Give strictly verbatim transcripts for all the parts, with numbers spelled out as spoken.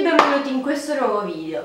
benvenuti in questo nuovo video.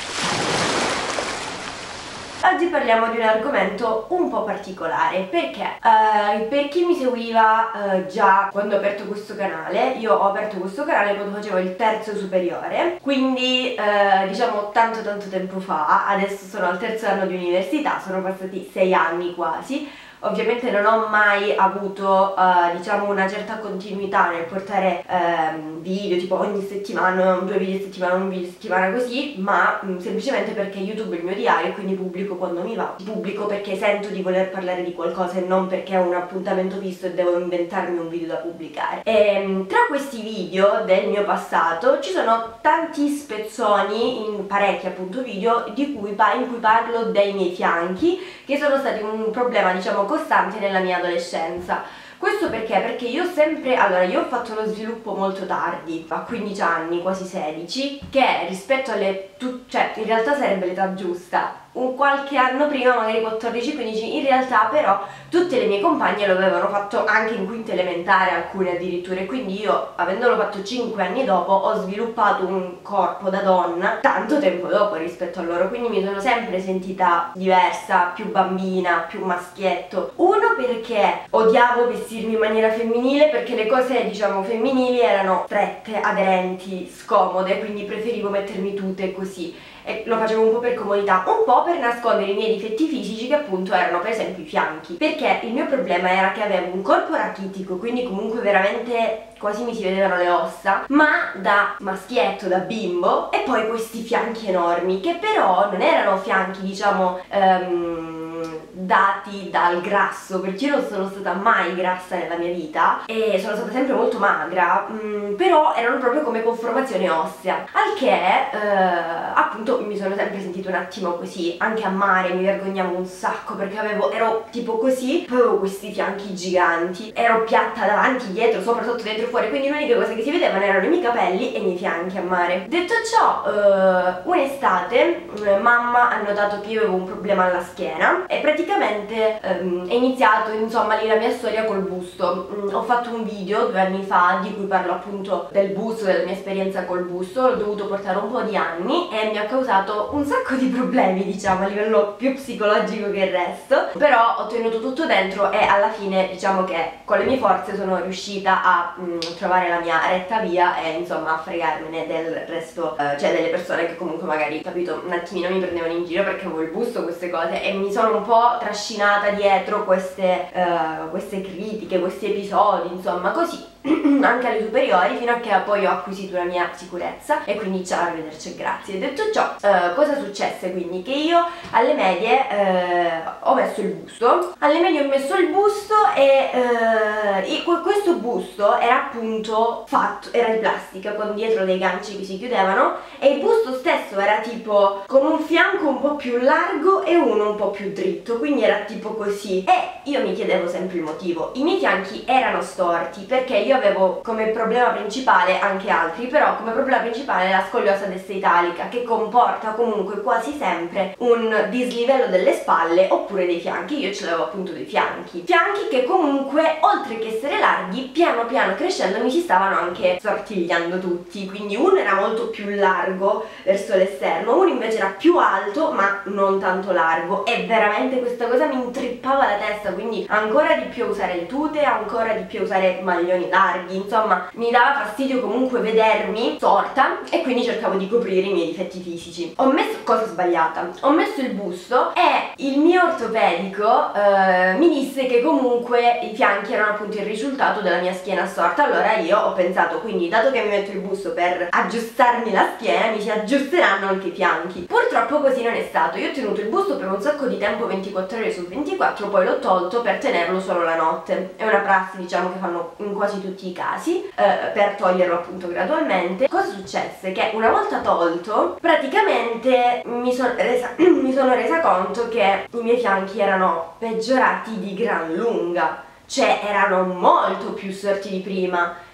Oggi parliamo di un argomento un po' particolare perché uh, per chi mi seguiva uh, già quando ho aperto questo canale, io ho aperto questo canale quando facevo il terzo superiore, quindi uh, diciamo tanto tanto tempo fa. Adesso sono al terzo anno di università, sono passati sei anni quasi. Ovviamente non ho mai avuto uh, diciamo una certa continuità nel portare um, video tipo ogni settimana, due video a settimana, un video a settimana così, ma um, semplicemente perché YouTube è il mio diario e quindi pubblico quando mi va. Pubblico perché sento di voler parlare di qualcosa e non perché ho un appuntamento fisso e devo inventarmi un video da pubblicare. E, um, tra questi video del mio passato ci sono tanti spezzoni, in parecchi appunto video, di cui, in cui parlo dei miei fianchi, che sono stati un problema diciamo costante nella mia adolescenza. Questo perché? Perché io sempre, allora io ho fatto lo sviluppo molto tardi, a quindici anni, quasi sedici, che rispetto alle, tu, cioè in realtà sarebbe l'età giusta, un qualche anno prima, magari quattordici quindici, in realtà però tutte le mie compagne lo avevano fatto anche in quinta elementare, alcune addirittura, e quindi io, avendolo fatto cinque anni dopo, ho sviluppato un corpo da donna tanto tempo dopo rispetto a loro, quindi mi sono sempre sentita diversa, più bambina, più maschietto. Uno perché odiavo vestirmi in maniera femminile, perché le cose diciamo femminili erano strette, aderenti, scomode, quindi preferivo mettermi tute così. E lo facevo un po' per comodità, un po' per nascondere i miei difetti fisici, che appunto erano per esempio i fianchi, perché il mio problema era che avevo un corpo rachitico, quindi comunque veramente quasi mi si vedevano le ossa, ma da maschietto, da bimbo, e poi questi fianchi enormi, che però non erano fianchi diciamo um, dati dal grasso, perché io non sono stata mai grassa nella mia vita e sono stata sempre molto magra, mh, però erano proprio come conformazione ossea, al che eh, appunto mi sono sempre sentita un attimo così. Anche a mare mi vergognavo un sacco perché avevo, ero tipo così, poi avevo questi fianchi giganti, ero piatta davanti, dietro, sopra, sotto, dentro, fuori, quindi l'unica cosa che si vedevano erano i miei capelli e i miei fianchi a mare. Detto ciò, eh, un'estate eh, mamma ha notato che io avevo un problema alla schiena e praticamente ehm, è iniziato insomma lì la mia storia col busto. Mm, ho fatto un video due anni fa di cui parlo appunto del busto, della mia esperienza col busto. L'ho dovuto portare un po' di anni e mi ha causato un sacco di problemi diciamo a livello più psicologico che il resto, però ho tenuto tutto dentro e alla fine diciamo che con le mie forze sono riuscita a mm, trovare la mia retta via e insomma a fregarmene del resto, eh, cioè delle persone che comunque magari, capito, un attimino mi prendevano in giro perché avevo il busto, queste cose, e mi sono un po' trascinata dietro queste, uh, queste critiche, questi episodi, insomma così anche alle superiori, fino a che poi ho acquisito la mia sicurezza e quindi ciao, arrivederci e grazie. Detto ciò, uh, cosa successe quindi? Che io alle medie uh, ho messo il busto, alle medie ho messo il busto e, uh, e questo busto era appunto fatto, era di plastica con dietro dei ganci che si chiudevano, e il busto stesso era tipo con un fianco un po' più largo e uno un po' più dritto, quindi era tipo così. E io mi chiedevo sempre il motivo. I miei fianchi erano storti perché io avevo come problema principale, anche altri, però come problema principale la scoliosa destra italica, che comporta comunque quasi sempre un dislivello delle spalle oppure dei fianchi. Io ce l'avevo appunto dei fianchi fianchi che comunque, oltre che essere larghi, piano piano crescendo mi si stavano anche sortigliando tutti, quindi uno era molto più largo verso l'esterno, uno invece era più alto ma non tanto largo, e veramente questa cosa mi intrippava la testa, quindi ancora di più a usare le tute, ancora di più a usare maglioni larghi, insomma mi dava fastidio comunque vedermi sorta e quindi cercavo di coprire i miei difetti fisici. Ho messo, cosa sbagliata, ho messo il busto e il mio ortopedico eh, mi disse che comunque i fianchi erano appunto il risultato della mia schiena storta. Allora io ho pensato, quindi dato che mi metto il busto per aggiustarmi la schiena, mi si aggiusteranno anche i fianchi. Purtroppo così non è stato. Io ho tenuto il busto per un sacco di tempo, ventiquattro ore su ventiquattro, poi l'ho tolto per tenerlo solo la notte. È una prassi diciamo che fanno in quasi tutti i casi, eh, per toglierlo appunto gradualmente. Cosa successe? Che una volta tolto praticamente mi, son resa, mi sono resa conto che i miei fianchi erano peggiorati di gran lunga, cioè erano molto più storti di prima.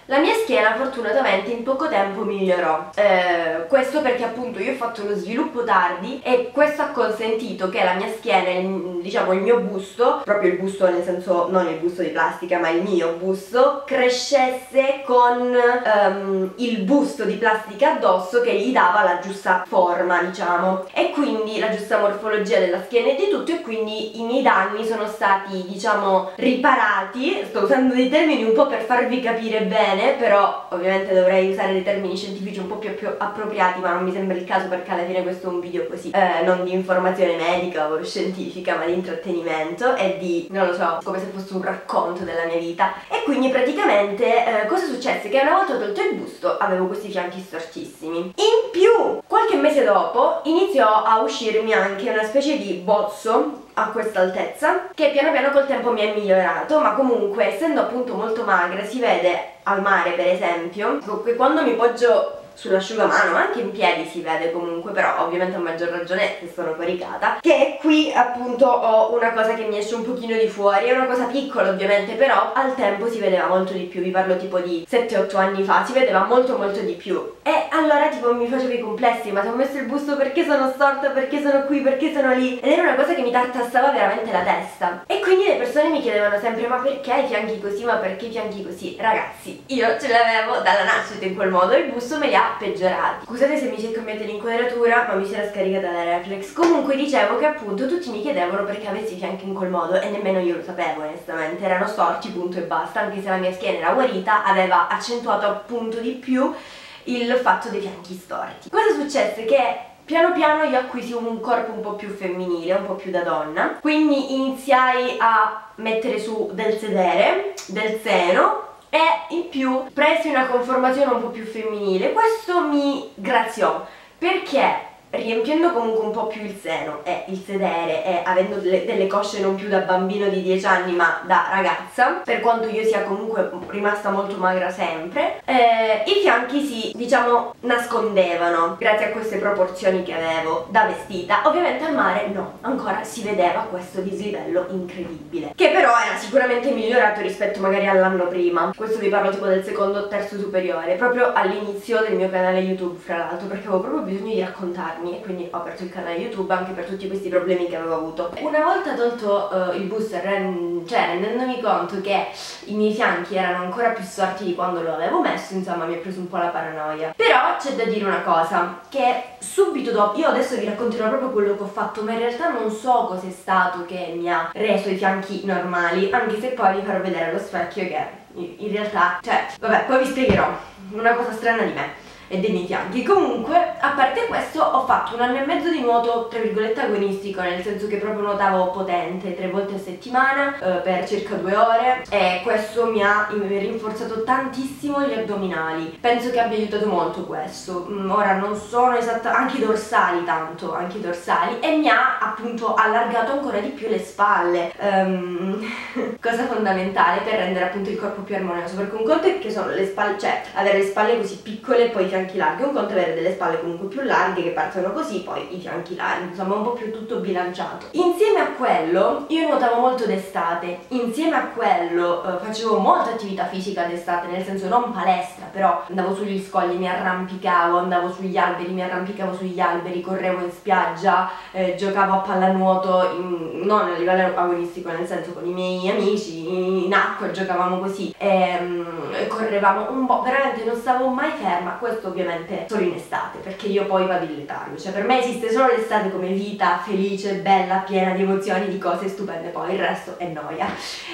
La mia schiena fortunatamente in poco tempo migliorò, eh, questo perché appunto io ho fatto lo sviluppo tardi e questo ha consentito che la mia schiena, il, diciamo il mio busto, proprio il busto nel senso non il busto di plastica ma il mio busto, crescesse con um, il busto di plastica addosso che gli dava la giusta forma, diciamo, e quindi la giusta morfologia della schiena e di tutto, e quindi i miei danni sono stati, diciamo, riparati. Sto usando dei termini un po' per farvi capire bene, però ovviamente dovrei usare dei termini scientifici un po' più, più appropriati, ma non mi sembra il caso perché alla fine questo è un video così, eh, non di informazione medica o scientifica, ma di intrattenimento e di, non lo so, come se fosse un racconto della mia vita. E quindi praticamente eh, cosa successe? Che una volta tolto il busto avevo questi fianchi stortissimi. In più, qualche mese dopo iniziò a uscirmi anche una specie di bozzo a questa altezza che piano piano col tempo mi è migliorato, ma comunque essendo appunto molto magra si vede al mare per esempio che quando mi poggio sull'asciugamano, anche in piedi si vede comunque, però ovviamente a maggior ragione se sono coricata, che qui appunto ho una cosa che mi esce un pochino di fuori, è una cosa piccola ovviamente, però al tempo si vedeva molto di più, vi parlo tipo di sette otto anni fa, si vedeva molto molto di più. E allora tipo mi facevo i complessi, ma se ho messo il busto perché sono storta, perché sono qui, perché sono lì, ed era una cosa che mi tartassava veramente la testa. E quindi le persone mi chiedevano sempre ma perché i fianchi così, ma perché i fianchi così? Ragazzi, io ce l'avevo dalla nascita in quel modo, il busto me li ha peggiorati. Scusate se mi si è cambiata l'inquadratura, ma mi si era scaricata la reflex. Comunque dicevo che appunto tutti mi chiedevano perché avessi i fianchi in quel modo e nemmeno io lo sapevo onestamente, erano storti punto e basta, anche se la mia schiena era guarita aveva accentuato appunto di più il fatto dei fianchi storti. Cosa successe? Che piano piano io acquisi un corpo un po' più femminile, un po' più da donna, quindi iniziai a mettere su del sedere, del seno, e in più presi una conformazione un po' più femminile. Questo mi graziò perché riempiendo comunque un po' più il seno e il sedere e avendo delle, delle cosce non più da bambino di dieci anni ma da ragazza, per quanto io sia comunque rimasta molto magra sempre, eh, i fianchi si, diciamo, nascondevano grazie a queste proporzioni che avevo da vestita. Ovviamente al mare no, ancora si vedeva questo dislivello incredibile, che però era sicuramente migliorato rispetto magari all'anno prima. Questo vi parlo tipo del secondo o terzo superiore, proprio all'inizio del mio canale YouTube fra l'altro, perché avevo proprio bisogno di raccontarmi e quindi ho aperto il canale YouTube anche per tutti questi problemi che avevo avuto. Una volta tolto uh, il booster, cioè rendendomi conto che i miei fianchi erano ancora più storti di quando lo avevo messo, insomma mi ha preso un po' la paranoia. Però c'è da dire una cosa, che subito dopo, io adesso vi racconterò proprio quello che ho fatto, ma in realtà non so cos'è stato che mi ha reso i fianchi normali, anche se poi vi farò vedere allo specchio che in realtà, cioè, vabbè, poi vi spiegherò una cosa strana di me e dei miei fianchi. Comunque, a parte questo, ho fatto un anno e mezzo di nuoto tra virgolette agonistico, nel senso che proprio nuotavo potente tre volte a settimana eh, per circa due ore, e questo mi ha rinforzato tantissimo gli addominali. Penso che abbia aiutato molto questo. Mm, ora non sono esatta, anche i dorsali tanto, anche i dorsali, e mi ha appunto allargato ancora di più le spalle, um, cosa fondamentale per rendere appunto il corpo più armonioso, perché un conto è che sono le spalle, cioè avere le spalle così piccole e poi fianchi larghi, un conto è avere delle spalle comunque più larghe che partono così, poi i fianchi larghi, insomma un po' più tutto bilanciato. Insieme a quello io nuotavo molto d'estate, insieme a quello eh, facevo molta attività fisica d'estate, nel senso non palestra, però andavo sugli scogli, mi arrampicavo, andavo sugli alberi, mi arrampicavo sugli alberi, correvo in spiaggia, eh, giocavo a pallanuoto, in, non a livello agonistico, nel senso con i miei amici, in acqua giocavamo così, e, um, correvamo un po', veramente non stavo mai ferma. Questo ovviamente solo in estate, perché io poi vado in letargo, cioè per me esiste solo l'estate come vita felice, bella, piena di emozioni, di cose stupende, poi il resto è noia.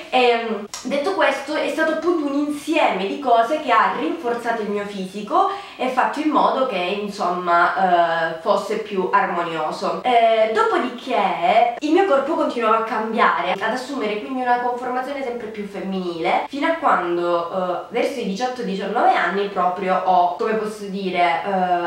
E detto questo, è stato appunto un insieme di cose che ha rinforzato il mio fisico e fatto in modo che insomma eh, fosse più armonioso. Eh, dopodiché il mio corpo continuava a cambiare, ad assumere quindi una conformazione sempre più femminile, fino a quando eh, verso i diciotto diciannove anni proprio ho, come posso dire, eh,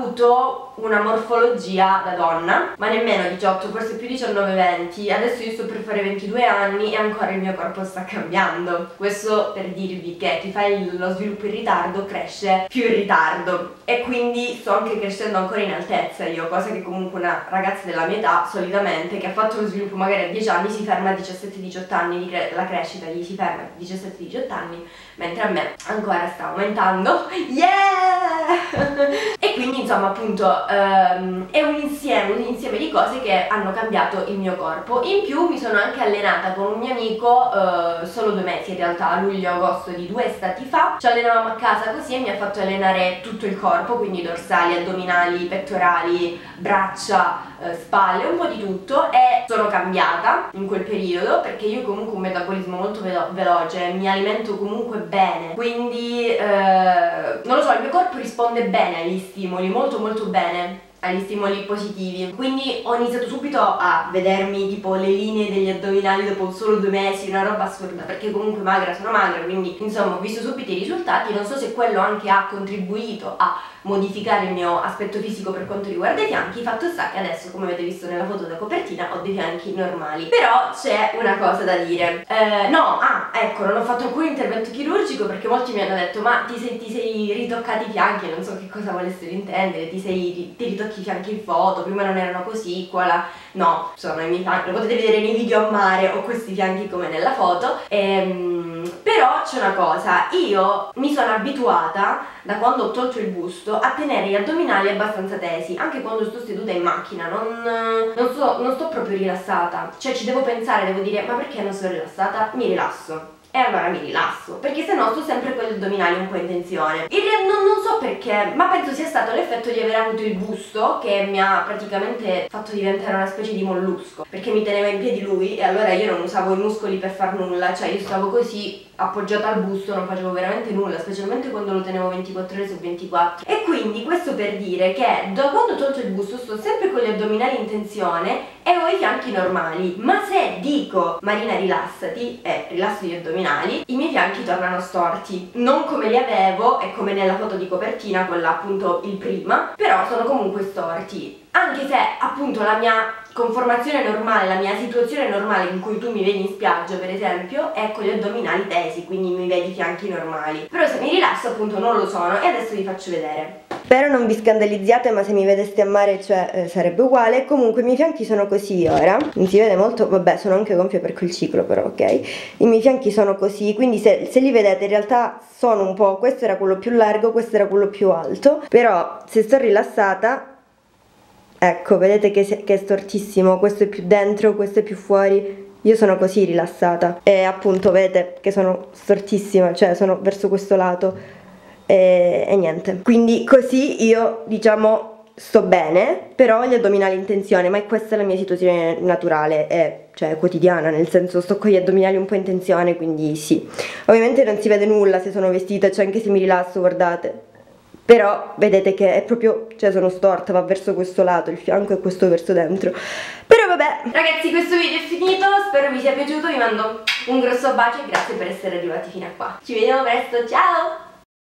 avuto una morfologia da donna, ma nemmeno diciotto, forse più diciannove venti. Adesso io sto per fare ventidue anni e ancora il mio corpo sta cambiando. Questo per dirvi che chi fa il, lo sviluppo in ritardo cresce più in ritardo, e quindi sto anche crescendo ancora in altezza io, cosa che comunque una ragazza della mia età solitamente, che ha fatto lo sviluppo magari a dieci anni, si ferma a diciassette diciotto anni, di cre la crescita gli si ferma a diciassette diciotto anni, mentre a me ancora sta aumentando. Yeah! E quindi insomma appunto ehm, è un insieme, un insieme di cose che hanno cambiato il mio corpo. In più mi sono anche allenata con un mio amico eh, solo due mesi in realtà, luglio-agosto di due estati fa. Ci allenavamo a casa così e mi ha fatto allenare tutto il corpo, quindi dorsali, addominali, pettorali, braccia, eh, spalle, un po' di tutto, e sono cambiata in quel periodo perché io comunque ho un metabolismo molto velo veloce, mi alimento comunque bene, quindi eh, non lo so, il mio corpo risponde bene agli stimoli, molto molto bene agli stimoli positivi, quindi ho iniziato subito a vedermi tipo le linee degli addominali dopo solo due mesi, una roba assurda, perché comunque magra sono magra, quindi insomma ho visto subito i risultati. Non so se quello anche ha contribuito a modificare il mio aspetto fisico per quanto riguarda i fianchi. Fatto sta che adesso, come avete visto nella foto da copertina, ho dei fianchi normali. Però c'è una cosa da dire, eh, no, ah, ecco, non ho fatto alcun intervento chirurgico perché molti mi hanno detto ma ti sei, ti sei ritoccati i fianchi, non so che cosa volessero intendere, ti sei ti ritocchi i fianchi in foto, prima non erano così, qua là. No, sono i miei fianchi, lo potete vedere nei video a mare, ho questi fianchi come nella foto. Ehm, però c'è una cosa, io mi sono abituata da quando ho tolto il busto a tenere gli addominali abbastanza tesi, anche quando sto seduta in macchina, non, non, so, non sto proprio rilassata, cioè ci devo pensare, devo dire ma perché non sono rilassata? Mi rilasso. E allora mi rilasso, perché se no sto sempre con gli addominali un po' in tensione. In realtà non, non so perché, ma penso sia stato l'effetto di aver avuto il busto che mi ha praticamente fatto diventare una specie di mollusco, perché mi teneva in piedi lui e allora io non usavo i muscoli per far nulla, cioè io stavo così appoggiata al busto, non facevo veramente nulla, specialmente quando lo tenevo ventiquattro ore su ventiquattro. E quindi questo per dire che da quando ho tolto il busto sto sempre con gli addominali in tensione e ho i fianchi normali, ma se dico Marina rilassati e rilasso gli addominali, i miei fianchi tornano storti, non come li avevo e come nella foto di copertina, quella appunto il prima, però sono comunque storti, anche se appunto la mia conformazione normale, la mia situazione normale in cui tu mi vedi in spiaggia per esempio è con gli addominali tesi, quindi mi vedi i fianchi normali, però se mi rilasso appunto non lo sono e adesso vi faccio vedere. Spero non vi scandalizziate, ma se mi vedeste a mare cioè eh, sarebbe uguale. Comunque i miei fianchi sono così ora, non si vede molto, vabbè sono anche gonfie per quel ciclo però ok. I miei fianchi sono così, quindi se, se li vedete in realtà sono un po', questo era quello più largo, questo era quello più alto, però se sto rilassata, ecco vedete che, che è stortissimo, questo è più dentro, questo è più fuori. Io sono così rilassata e appunto vedete che sono stortissima, cioè sono verso questo lato. E, e niente, quindi così io diciamo sto bene, però ho gli addominali in tensione, ma questa è la mia situazione naturale e cioè quotidiana, nel senso sto con gli addominali un po' in tensione, quindi sì, ovviamente non si vede nulla se sono vestita, cioè anche se mi rilasso guardate, però vedete che è proprio, cioè sono storta, va verso questo lato il fianco e questo verso dentro. Però vabbè ragazzi, questo video è finito, spero vi sia piaciuto, vi mando un grosso bacio e grazie per essere arrivati fino a qua, ci vediamo presto, ciao!